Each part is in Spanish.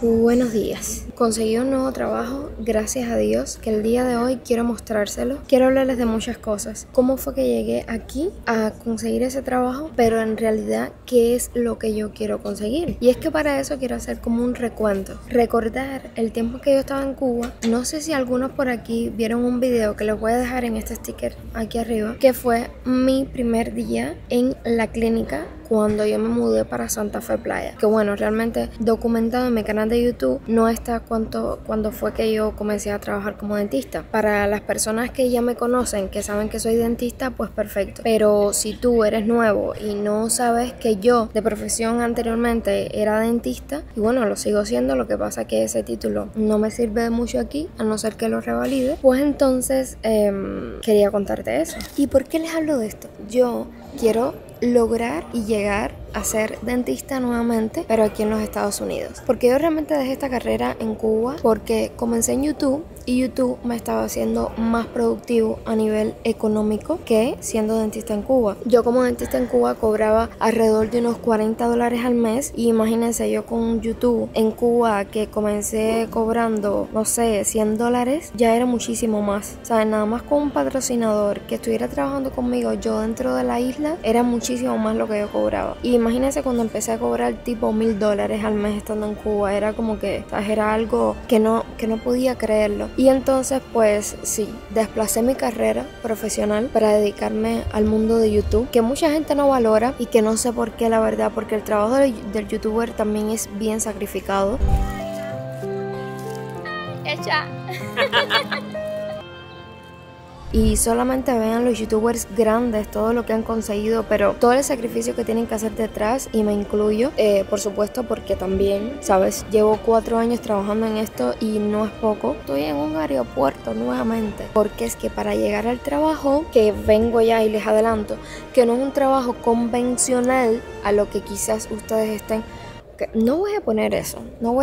Buenos días. Conseguí un nuevo trabajo, gracias a Dios, que el día de hoy quiero mostrárselo. Quiero hablarles de muchas cosas. Cómo fue que llegué aquí a conseguir ese trabajo, pero en realidad, ¿qué es lo que yo quiero conseguir? Y es que para eso quiero hacer como un recuento. Recordar el tiempo que yo estaba en Cuba. No sé si algunos por aquí vieron un video que les voy a dejar en este sticker aquí arriba, que fue mi primer día en la clínica cuando yo me mudé para Santa Fe Playa. Que bueno, realmente documentado en mi canal de YouTube no está cuando fue que yo comencé a trabajar como dentista. Para las personas que ya me conocen, que saben que soy dentista, pues perfecto. Pero si tú eres nuevo y no sabes que yo de profesión anteriormente era dentista, y bueno, lo sigo siendo, lo que pasa que ese título no me sirve de mucho aquí, a no ser que lo revalide, pues entonces quería contarte eso. ¿Y por qué les hablo de esto? Yo quiero lograr y llegar a ser dentista nuevamente, pero aquí en los Estados Unidos. Porque yo realmente dejé esta carrera en Cuba porque comencé en YouTube y YouTube me estaba haciendo más productivo a nivel económico que siendo dentista en Cuba. Yo como dentista en Cuba cobraba alrededor de unos $40 al mes y imagínense yo con YouTube en Cuba que comencé cobrando, no sé, $100, ya era muchísimo más. O sea, nada más con un patrocinador que estuviera trabajando conmigo yo dentro de la isla, era muchísimo más lo que yo cobraba. Y imagínense cuando empecé a cobrar tipo $1000 al mes estando en Cuba, era como que, ¿sabes? Era algo que no podía creerlo. Y entonces pues sí, desplacé mi carrera profesional para dedicarme al mundo de YouTube, que mucha gente no valora y que no sé por qué, la verdad, porque el trabajo del youtuber también es bien sacrificado. Echa. Y solamente vean los youtubers grandes, todo lo que han conseguido, pero todo el sacrificio que tienen que hacer detrás, y me incluyo, por supuesto, porque también, ¿sabes? Llevo 4 años trabajando en esto y no es poco. Estoy en un aeropuerto nuevamente, porque es que para llegar al trabajo, que vengo ya y les adelanto, que no es un trabajo convencional a lo que quizás ustedes estén. No voy a poner eso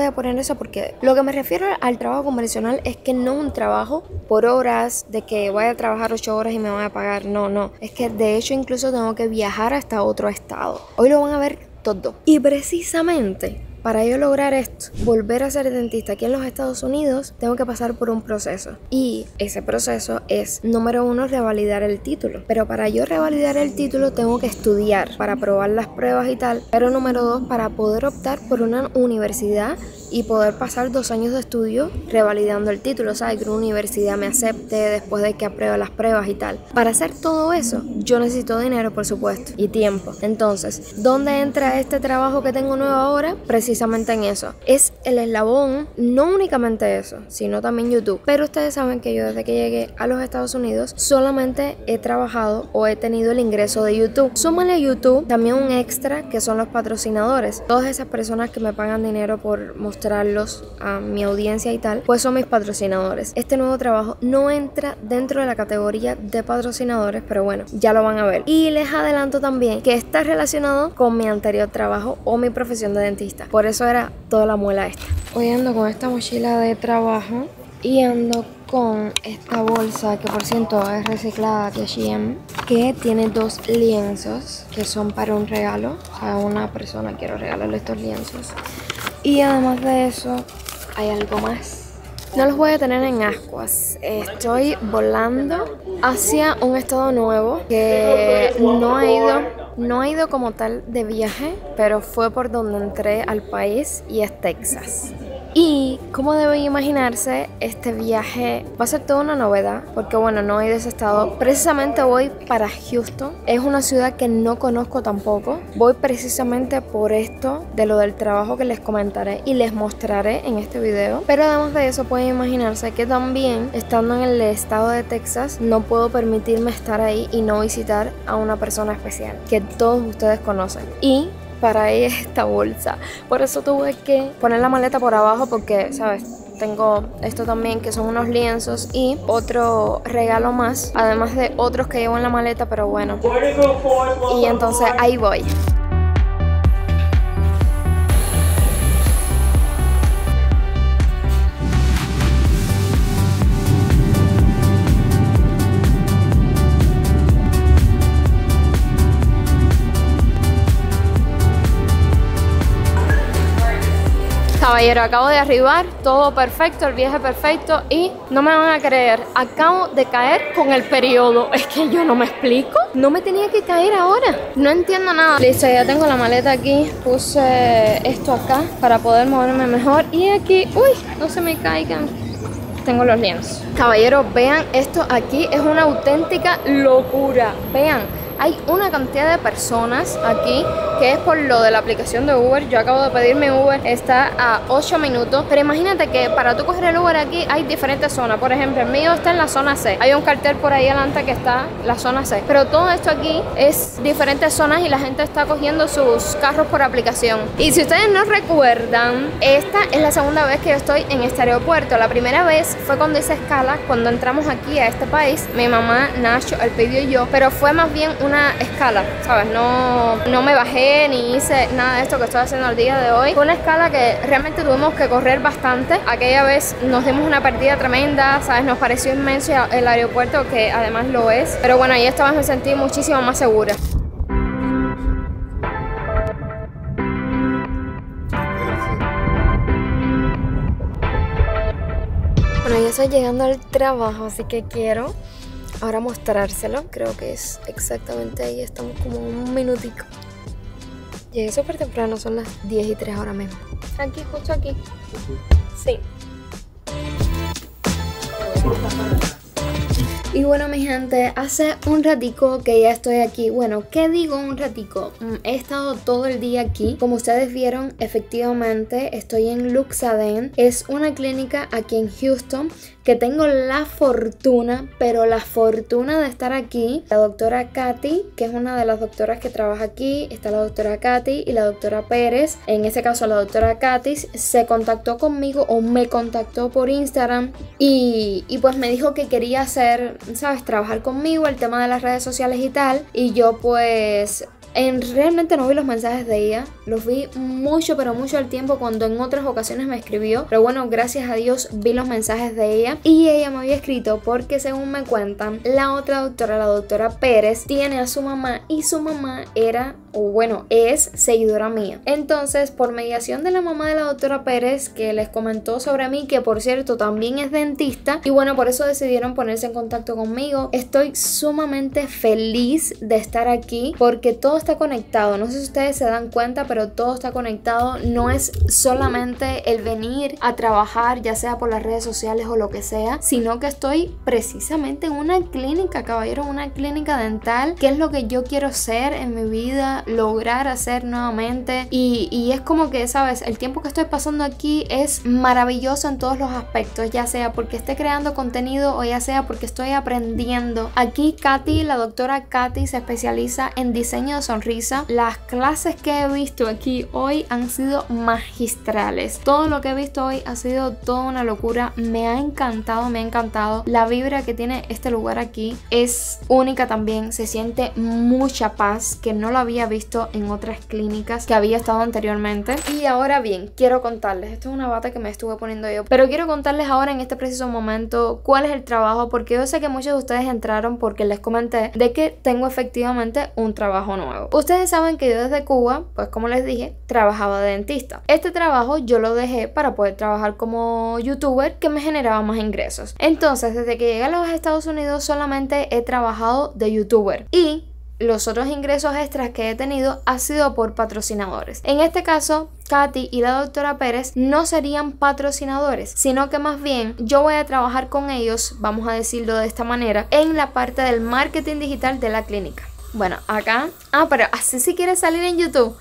porque lo que me refiero al trabajo convencional es que no es un trabajo por horas, de que voy a trabajar 8 horas y me van a pagar, no, es que de hecho incluso tengo que viajar hasta otro estado. Hoy lo van a ver todo. Y precisamente para yo lograr esto, volver a ser dentista aquí en los Estados Unidos, tengo que pasar por un proceso. Y ese proceso es, número 1, revalidar el título. Pero para yo revalidar el título tengo que estudiar para probar las pruebas y tal. Pero número 2, para poder optar por una universidad y poder pasar 2 años de estudio revalidando el título, ¿sabes? Que una universidad me acepte después de que apruebe las pruebas y tal. Para hacer todo eso, yo necesito dinero, por supuesto, y tiempo. Entonces, ¿dónde entra este trabajo que tengo nuevo ahora? Precisamente en eso. Es el eslabón, no únicamente eso, sino también YouTube. Pero ustedes saben que yo desde que llegué a los Estados Unidos solamente he trabajado o he tenido el ingreso de YouTube. Súmale a YouTube también un extra que son los patrocinadores. Todas esas personas que me pagan dinero por mostrarlos a mi audiencia y tal, pues son mis patrocinadores. Este nuevo trabajo no entra dentro de la categoría de patrocinadores, pero bueno, ya lo van a ver. Y les adelanto también que está relacionado con mi anterior trabajo o mi profesión de dentista. Por eso era toda la muela esta. Hoy ando con esta mochila de trabajo y ando con esta bolsa que por cierto es reciclada de H&M, que tiene 2 lienzos que son para un regalo. A una persona quiero regalarle estos lienzos. Y además de eso, hay algo más. No los voy a tener en ascuas. Estoy volando hacia un estado nuevo que no he ido como tal de viaje, pero fue por donde entré al país y es Texas. Y como deben imaginarse, este viaje va a ser toda una novedad, porque bueno, no he ido a ese estado. Precisamente voy para Houston, es una ciudad que no conozco tampoco. Voy precisamente por esto, de lo del trabajo que les comentaré y les mostraré en este video. Pero además de eso, pueden imaginarse que también, estando en el estado de Texas, no puedo permitirme estar ahí y no visitar a una persona especial que todos ustedes conocen. Y para ella esta bolsa, por eso tuve que poner la maleta por abajo, porque, ¿sabes? Tengo esto también, que son unos lienzos y otro regalo más, además de otros que llevo en la maleta, pero bueno. Y entonces ahí voy. Caballero, acabo de arribar, todo perfecto, el viaje perfecto y no me van a creer, acabo de caer con el periodo. Es que yo no me explico, no me tenía que caer ahora, no entiendo nada. Listo, ya tengo la maleta aquí, puse esto acá para poder moverme mejor y aquí, uy, no se me caigan. Tengo los lienzos. Caballeros, vean esto aquí, es una auténtica locura. Vean, hay una cantidad de personas aquí que es por lo de la aplicación de Uber. Yo acabo de pedir mi Uber, está a 8 minutos. Pero imagínate que para tú coger el Uber aquí hay diferentes zonas. Por ejemplo, el mío está en la zona C. Hay un cartel por ahí adelante que está la zona C. Pero todo esto aquí es diferentes zonas y la gente está cogiendo sus carros por aplicación. Y si ustedes no recuerdan, esta es la segunda vez que yo estoy en este aeropuerto. La primera vez fue cuando hice escala, cuando entramos aquí a este país. Mi mamá, Nacho, el Pidio y yo. Pero fue más bien una escala, ¿sabes? No me bajé ni hice nada de esto que estoy haciendo el día de hoy. Fue una escala que realmente tuvimos que correr bastante. Aquella vez nos dimos una pérdida tremenda, ¿sabes? Nos pareció inmenso el aeropuerto, que además lo es. Pero bueno, ahí esta vez me sentí muchísimo más segura. Bueno, ya estoy llegando al trabajo, así que quiero ahora mostrárselo. Creo que es exactamente ahí, estamos como un minutico. Llegué súper temprano, son las 10:03 ahora mismo. Aquí, justo aquí. Sí. Y bueno, mi gente, hace un ratico que ya estoy aquí. Bueno, ¿qué digo un ratico? He estado todo el día aquí. Como ustedes vieron, efectivamente estoy en Luxaden. Es una clínica aquí en Houston que tengo la fortuna, pero la fortuna de estar aquí. La doctora Katy, que es una de las doctoras que trabaja aquí, está la doctora Katy y la doctora Pérez. En este caso, la doctora Katy se contactó conmigo o me contactó por Instagram y pues me dijo que quería hacer, ¿sabes? Trabajar conmigo el tema de las redes sociales y tal. Y yo pues realmente no vi los mensajes de ella, los vi mucho pero mucho al tiempo cuando en otras ocasiones me escribió, pero bueno, gracias a Dios vi los mensajes de ella y ella me había escrito porque según me cuentan, la otra doctora, la doctora Pérez, tiene a su mamá y su mamá era, o bueno, es seguidora mía. Entonces, por mediación de la mamá de la doctora Pérez, que les comentó sobre mí, que por cierto también es dentista, y bueno, por eso decidieron ponerse en contacto conmigo. Estoy sumamente feliz de estar aquí porque todo está conectado. No sé si ustedes se dan cuenta, pero todo está conectado. No es solamente el venir a trabajar, ya sea por las redes sociales o lo que sea, sino que estoy precisamente en una clínica, caballero, una clínica dental, que es lo que yo quiero ser en mi vida, lograr hacer nuevamente. Y es como que, ¿sabes? El tiempo que estoy pasando aquí es maravilloso en todos los aspectos, ya sea porque esté creando contenido o ya sea porque estoy aprendiendo. Aquí Katy, la doctora Katy, se especializa en diseño de sonrisa. Las clases que he visto aquí hoy han sido magistrales. Todo lo que he visto hoy ha sido toda una locura. Me ha encantado, me ha encantado. La vibra que tiene este lugar aquí es única también. Se siente mucha paz que no lo había visto en otras clínicas que había estado anteriormente. Y ahora bien, quiero contarles, esto es una bata que me estuve poniendo yo, pero quiero contarles ahora en este preciso momento cuál es el trabajo, porque yo sé que muchos de ustedes entraron porque les comenté de que tengo efectivamente un trabajo nuevo. Ustedes saben que yo desde Cuba, pues como les dije, trabajaba de dentista. Este trabajo yo lo dejé para poder trabajar como youtuber, que me generaba más ingresos. Entonces, desde que llegué a los Estados Unidos solamente he trabajado de youtuber y los otros ingresos extras que he tenido ha sido por patrocinadores. En este caso, Katy y la doctora Pérez no serían patrocinadores, sino que más bien yo voy a trabajar con ellos, vamos a decirlo de esta manera, en la parte del marketing digital de la clínica. Bueno, acá... pero así si quieres salir en YouTube.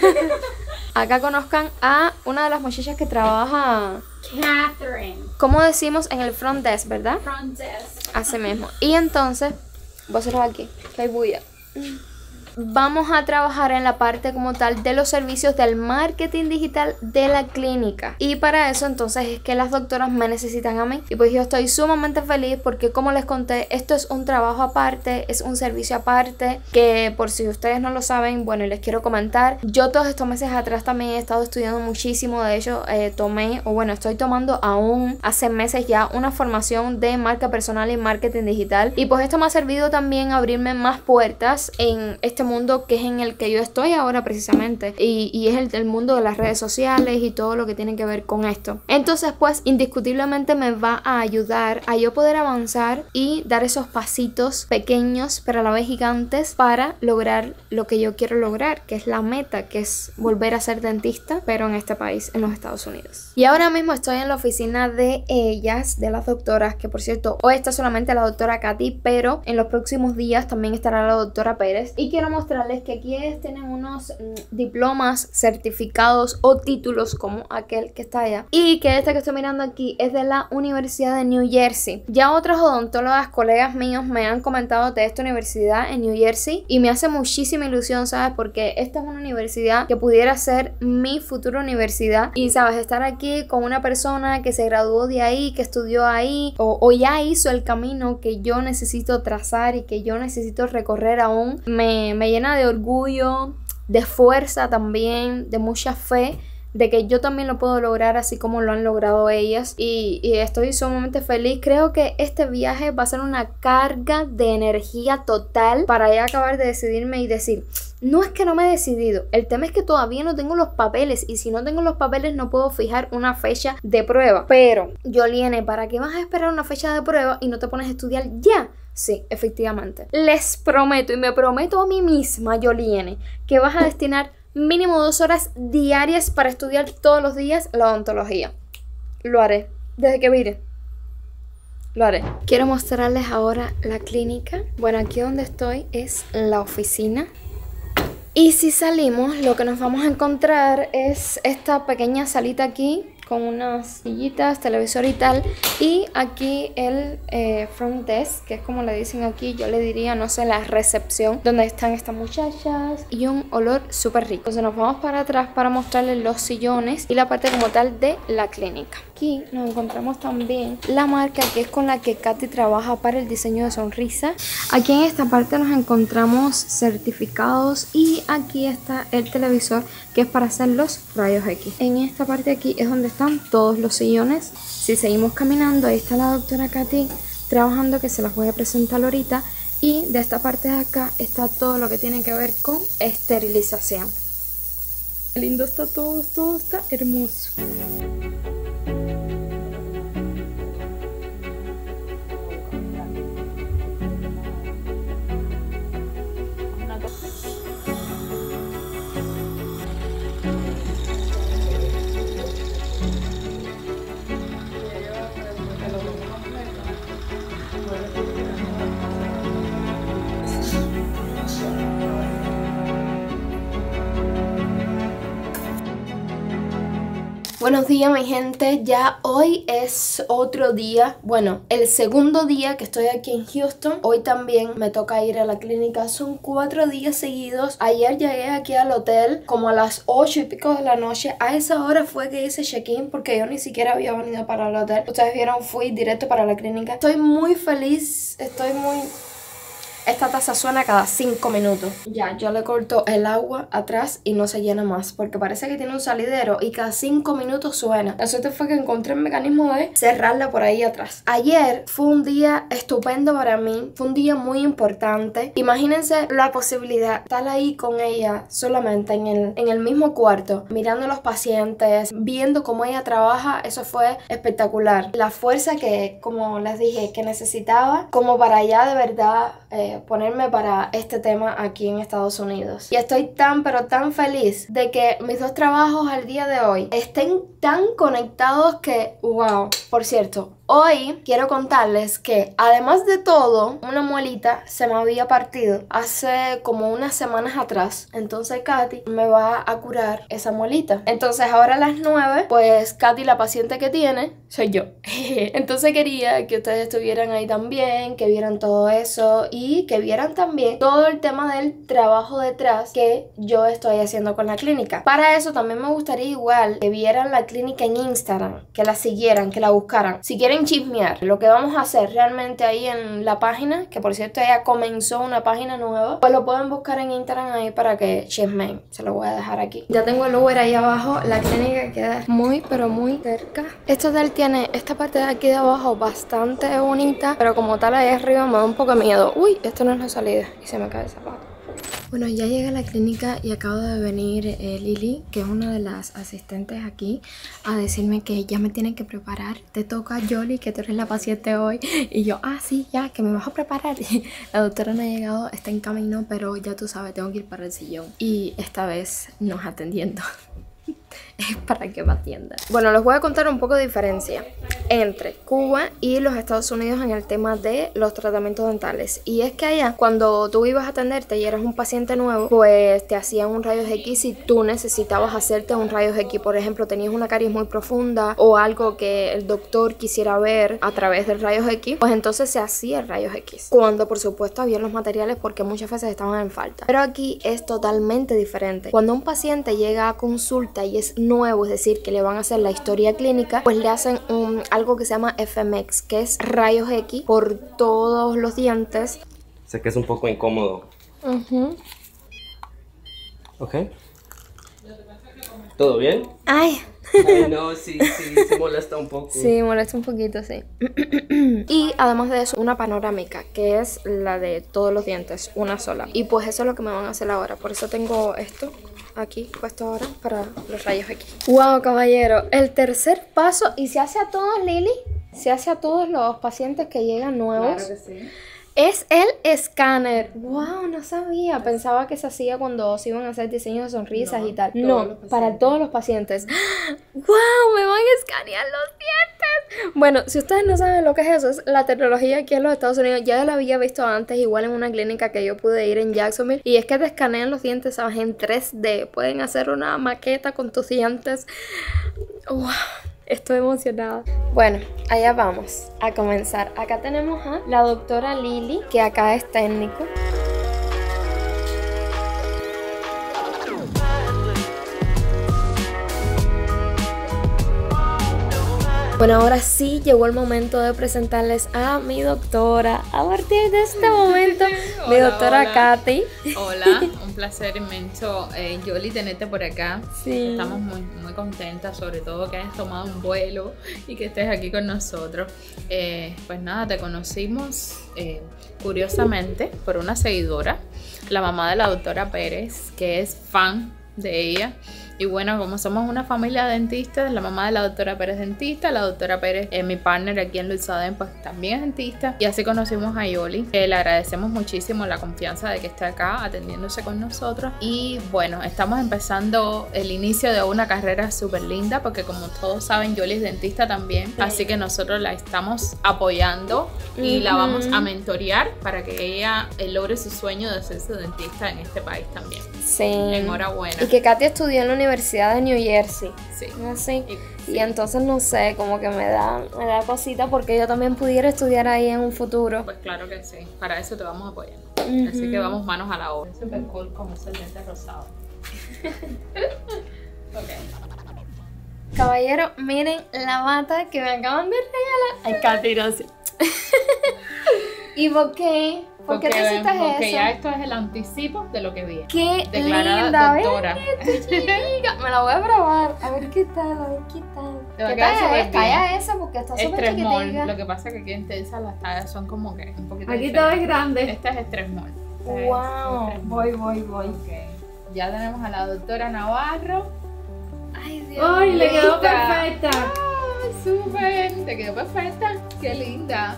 Acá conozcan a una de las muchachas que trabaja... Catherine. Como decimos en el front desk, ¿verdad? Front desk. Así mismo. Y entonces... voy a hacerlo aquí, que hay bulla. Vamos a trabajar en la parte como tal de los servicios del marketing digital de la clínica. Y para eso entonces es que las doctoras me necesitan a mí. Y pues yo estoy sumamente feliz porque, como les conté, esto es un trabajo aparte, es un servicio aparte, que por si ustedes no lo saben, bueno, les quiero comentar. Yo todos estos meses atrás también he estado estudiando muchísimo. De hecho, estoy tomando aún hace meses ya una formación de marca personal y marketing digital. Y pues esto me ha servido también a abrirme más puertas en este mundo que es en el que yo estoy ahora precisamente, y es el mundo de las redes sociales y todo lo que tiene que ver con esto. Entonces pues indiscutiblemente me va a ayudar a yo poder avanzar y dar esos pasitos pequeños pero a la vez gigantes para lograr lo que yo quiero lograr, que es la meta, que es volver a ser dentista, pero en este país, en los Estados Unidos. Y ahora mismo estoy en la oficina de ellas, de las doctoras, que por cierto hoy está solamente la doctora Katy, pero en los próximos días también estará la doctora Pérez. Y quiero mostrarles que aquí ellos tienen unos diplomas, certificados o títulos como aquel que está allá, y que este que estoy mirando aquí es de la Universidad de New Jersey. Ya otras odontólogas, colegas míos, me han comentado de esta universidad en New Jersey y me hace muchísima ilusión, ¿sabes? Porque esta es una universidad que pudiera ser mi futura universidad, y sabes, estar aquí con una persona que se graduó de ahí, que estudió ahí o ya hizo el camino que yo necesito trazar y que yo necesito recorrer aún, me llena de orgullo, de fuerza también, de mucha fe de que yo también lo puedo lograr así como lo han logrado ellas, y estoy sumamente feliz. Creo que este viaje va a ser una carga de energía total para ya acabar de decidirme y decir, no es que no me he decidido, el tema es que todavía no tengo los papeles, y si no tengo los papeles no puedo fijar una fecha de prueba. Pero, Yoliene, ¿para qué vas a esperar una fecha de prueba y no te pones a estudiar ya? Sí, efectivamente. Les prometo, y me prometo a mí misma, Yoliene, que vas a destinar mínimo 2 horas diarias para estudiar todos los días la odontología. Lo haré, desde que vire. Lo haré. Quiero mostrarles ahora la clínica. Bueno, aquí donde estoy es la oficina. Y si salimos, lo que nos vamos a encontrar es esta pequeña salita aquí, con unas sillitas, televisor y tal. Y aquí el front desk, que es como le dicen aquí, yo le diría, no sé, la recepción, donde están estas muchachas, y un olor súper rico. Entonces nos vamos para atrás para mostrarles los sillones y la parte como tal de la clínica. Aquí nos encontramos también la marca que es con la que Katy trabaja para el diseño de sonrisa. Aquí en esta parte nos encontramos certificados, y aquí está el televisor que es para hacer los rayos X. En esta parte de aquí es donde están todos los sillones. Si seguimos caminando, ahí está la doctora Katy trabajando, que se las voy a presentar ahorita. Y de esta parte de acá está todo lo que tiene que ver con esterilización. Qué lindo está todo, todo está hermoso. Buenos días mi gente, ya hoy es otro día, bueno, el segundo día que estoy aquí en Houston. Hoy también me toca ir a la clínica, son 4 días seguidos. Ayer llegué aquí al hotel como a las 8 y pico de la noche. A esa hora fue que hice check-in porque yo ni siquiera había venido para el hotel. Ustedes vieron, fui directo para la clínica. Estoy muy feliz, estoy muy... Esta taza suena cada 5 minutos. Ya, yo le corto el agua atrás y no se llena más, porque parece que tiene un salidero y cada 5 minutos suena. La suerte fue que encontré el mecanismo de cerrarla por ahí atrás. Ayer fue un día estupendo para mí, fue un día muy importante. Imagínense la posibilidad de estar ahí con ella solamente en el mismo cuarto, mirando a los pacientes, viendo cómo ella trabaja. Eso fue espectacular. La fuerza que, como les dije, que necesitaba como para ya de verdad ponerme para este tema aquí en Estados Unidos. Y estoy tan pero tan feliz de que mis 2 trabajos al día de hoy estén tan conectados que wow. Por cierto, hoy quiero contarles que además de todo, una muelita se me había partido hace como unas semanas atrás. Entonces Katy me va a curar esa muelita. Entonces ahora a las 9, pues Katy, la paciente que tiene, soy yo. Entonces quería que ustedes estuvieran ahí también, que vieran todo eso y que vieran también todo el tema del trabajo detrás que yo estoy haciendo con la clínica. Para eso también me gustaría igual que vieran la clínica en Instagram, que la siguieran, que la buscaran. Si quieren chismear lo que vamos a hacer realmente ahí en la página, que por cierto ella comenzó una página nueva, pues lo pueden buscar en Instagram ahí para que chismeen. Se lo voy a dejar aquí. Ya tengo el Uber ahí abajo. La clínica queda muy pero muy cerca. Este hotel tiene esta parte de aquí de abajo bastante bonita, pero como tal ahí arriba me da un poco de miedo. Uy, esto no es la salida y se me cae el zapato. Bueno, ya llegué a la clínica y acabo de venir Lili, que es una de las asistentes aquí, a decirme que ya me tienen que preparar. Te toca, Yoli, que tú eres la paciente hoy. Y yo, sí, ya, que me vas a preparar. La doctora no ha llegado, está en camino, pero ya tú sabes, tengo que ir para el sillón. Y esta vez nos atendiendo. Es para que me atiendan. Bueno, les voy a contar un poco de diferencia entre Cuba y los Estados Unidos en el tema de los tratamientos dentales. Y es que allá, cuando tú ibas a atenderte y eras un paciente nuevo, pues te hacían un rayos X si tú necesitabas hacerte un rayos X. Por ejemplo, tenías una caries muy profunda o algo que el doctor quisiera ver a través del rayos X, pues entonces se hacía el rayos X. Cuando, por supuesto, había los materiales porque muchas veces estaban en falta. Pero aquí es totalmente diferente. Cuando un paciente llega a consulta y es nuevo, es decir, que le van a hacer la historia clínica, pues le hacen algo que se llama FMX, que es rayos X por todos los dientes. Sé que es un poco incómodo. Ok. ¿Todo bien? Ay, No, sí, molesta un poco. sí, molesta un poquito, sí. Y además de eso, una panorámica, que es la de todos los dientes, una sola. Y pues eso es lo que me van a hacer ahora. Por eso tengo esto aquí puesto ahora para los rayos X. Wow, caballero, el tercer paso, y se hace a todos, Lili, se hace a todos los pacientes que llegan nuevos. Claro que sí. Es el escáner. Wow, no sabía. Pensaba que se hacía cuando se iban a hacer diseños de sonrisas y tal. No, para todos los pacientes. Wow, me van a escanear los dientes. Bueno, si ustedes no saben lo que es eso, es la tecnología aquí en los Estados Unidos. Ya la había visto antes, igual en una clínica que yo pude ir en Jacksonville. Y es que te escanean los dientes, ¿sabes? En 3D. Pueden hacer una maqueta con tus dientes. Wow. Estoy emocionada. Bueno, allá vamos a comenzar. Acá tenemos a la doctora Lili, que acá es técnico. Bueno, ahora sí llegó el momento de presentarles a mi doctora. A partir de este momento, mi doctora hola. Katy. Hola, un placer inmenso, Yoli, tenerte por acá. Sí. Estamos muy contentas, sobre todo que hayas tomado un vuelo y que estés aquí con nosotros. Pues nada, te conocimos curiosamente por una seguidora, la mamá de la doctora Pérez, que es fan de ella. Y bueno, como somos una familia de dentistas, la mamá de la doctora Pérez es dentista, la doctora Pérez, mi partner aquí en Luxaden, pues también es dentista. Y así conocimos a Yoli. Le agradecemos muchísimo la confianza de que esté acá atendiéndose con nosotros. Y bueno, estamos empezando el inicio de una carrera súper linda, porque como todos saben, Yoli es dentista también. Así que nosotros la estamos apoyando y la vamos a mentorear para que ella logre su sueño de hacerse dentista en este país también. Sí. Enhorabuena. Y que Katy estudió en la Universidad de New Jersey. Sí. Así. Sí. Y entonces no sé, como que me da cosita porque yo también pudiera estudiar ahí en un futuro. Pues claro que sí, para eso te vamos a apoyar. Así que vamos manos a la obra. Super cool como es el lente rosado. Ok. Caballero, miren la bata que me acaban de regalar. Ay, Katy, gracias. ¿Y por qué? ¿Por qué te hiciste porque eso? ya esto es el anticipo de lo que viene. ¡Qué Declarada linda! doctora. ¿Ves? Chiquitica. Me la voy a probar. A ver qué tal, a ver qué tal. Te va a ¿Qué quedar talla súper es? bien. Talla esa porque está Es súper 3 mol. chiquitica. Lo que pasa es que aquí en Tensa las tallas son como que un poquito Aquí diferentes. todo es grande. Esta es 3 mol. Wow. Voy. Ok. Ya tenemos a la doctora Navarro. Ay, Dios. ¡Ay, le quedó Linda. perfecta! ¡Ah, súper! Te quedó perfecta. ¡Qué linda!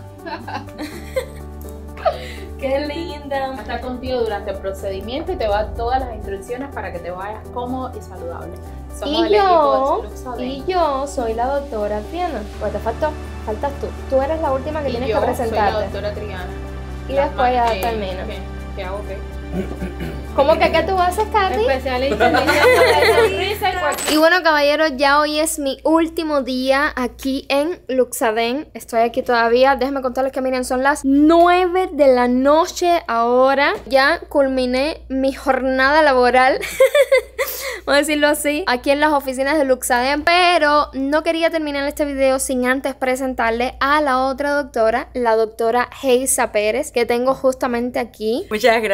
Qué linda. Va a estar contigo durante el procedimiento y te va a dar todas las instrucciones para que te vayas cómodo y saludable. Somos el equipo de Luxaden. Y yo soy la doctora Triana. Pues te faltas tú. Tú eres la última que Y tienes yo que soy la presentarte. doctora Triana. Y después ya termino. ¿Qué hago qué? ¿Cómo que qué tú haces, Katy? Especialista en sonrisa y cualquier... Y bueno, caballeros, ya hoy es mi último día aquí en Luxaden. Estoy aquí todavía. Déjenme contarles que miren, son las 9 de la noche ahora. Ya culminé mi jornada laboral. Vamos a decirlo así, aquí en las oficinas de Luxaden. Pero no quería terminar este video sin antes presentarle a la otra doctora, la doctora Heisa Pérez, que tengo justamente aquí. Muchas gracias, Yoli.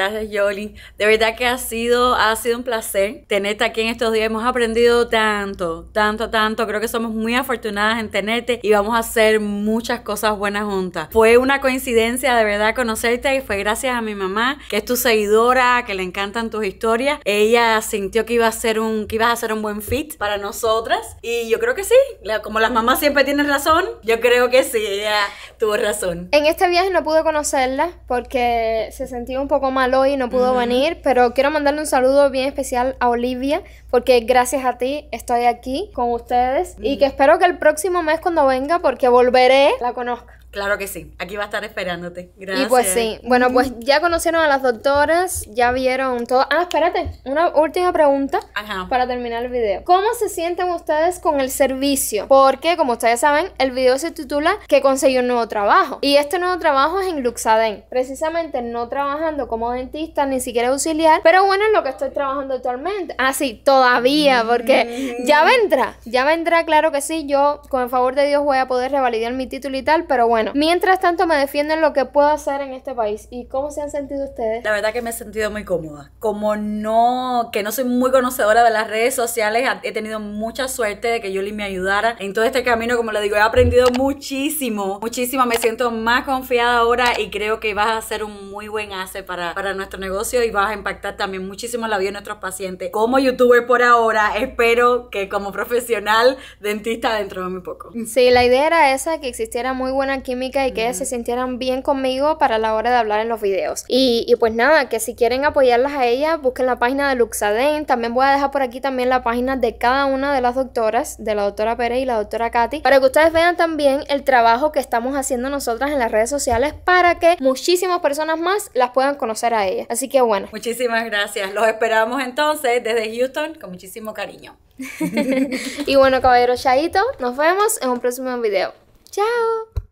Oli. De verdad que ha sido un placer tenerte aquí en estos días. Hemos aprendido tanto. Creo que somos muy afortunadas en tenerte y vamos a hacer muchas cosas buenas juntas. Fue una coincidencia de verdad conocerte y fue gracias a mi mamá, que es tu seguidora, que le encantan tus historias. Ella sintió que ibas a ser un buen fit para nosotras y yo creo que sí. Como las mamás siempre tienen razón, yo creo que sí, ella tuvo razón. En este viaje no pude conocerla porque se sentía un poco mal hoy y no pudo venir, pero quiero mandarle un saludo bien especial a Olivia porque gracias a ti estoy aquí con ustedes y que espero que el próximo mes cuando venga, porque volveré, la conozca. Claro que sí, aquí va a estar esperándote. Gracias. Y pues sí, bueno, pues ya conocieron a las doctoras, ya vieron todo. Ah, espérate, una última pregunta para terminar el video. ¿Cómo se sienten ustedes con el servicio? Porque, como ustedes saben, el video se titula que conseguí un nuevo trabajo. Y este nuevo trabajo es en Luxaden. Precisamente no trabajando como dentista, ni siquiera auxiliar, pero bueno, es lo que estoy trabajando actualmente. Ah, sí, todavía, porque ya vendrá, claro que sí. Yo, con el favor de Dios, voy a poder revalidar mi título y tal, pero bueno. Mientras tanto me defienden lo que puedo hacer en este país. ¿Y cómo se han sentido ustedes? La verdad que me he sentido muy cómoda. Que no soy muy conocedora de las redes sociales, he tenido mucha suerte de que Yoli me ayudara en todo este camino. Como le digo, he aprendido muchísimo. Me siento más confiada ahora y creo que vas a ser un muy buen asset para nuestro negocio y vas a impactar también muchísimo la vida de nuestros pacientes. Como youtuber por ahora, espero que como profesional dentista dentro de muy poco. Sí, la idea era esa, que existiera muy buena química y que ellas se sintieran bien conmigo para la hora de hablar en los videos. Y pues nada, que si quieren apoyarlas a ellas, busquen la página de Luxaden. También voy a dejar por aquí también la página de cada una de las doctoras, de la doctora Pérez y la doctora Katy, para que ustedes vean también el trabajo que estamos haciendo nosotras en las redes sociales para que muchísimas personas más las puedan conocer a ellas. Así que bueno. Muchísimas gracias. Los esperamos entonces desde Houston con muchísimo cariño. Y bueno, caballeros, chaito. Nos vemos en un próximo video. Chao.